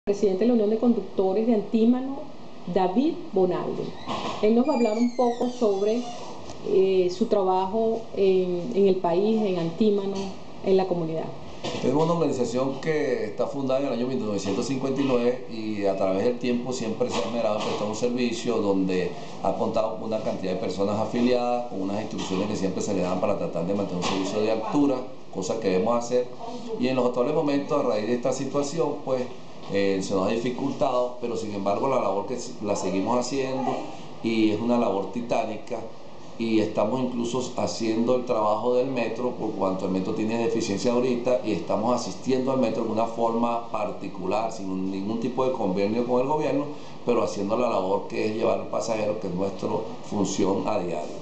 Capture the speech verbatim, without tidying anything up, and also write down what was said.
Presidente de la Unión de Conductores de Antímano, David Bonaldo. Él nos va a hablar un poco sobre eh, su trabajo en, en el país, en Antímano, en la comunidad. Tenemos una organización que está fundada en el año mil novecientos cincuenta y nueve y a través del tiempo siempre se ha esmerado en prestar un servicio donde ha contado con una cantidad de personas afiliadas, con unas instrucciones que siempre se le dan para tratar de mantener un servicio de altura, cosa que debemos hacer. Y en los actuales momentos, a raíz de esta situación, pues eh, se nos ha dificultado, pero sin embargo la labor que la seguimos haciendo y es una labor titánica. Y estamos incluso haciendo el trabajo del metro, por cuanto el metro tiene deficiencia ahorita, y estamos asistiendo al metro de una forma particular, sin ningún tipo de convenio con el gobierno, pero haciendo la labor que es llevar al pasajero, que es nuestra función a diario.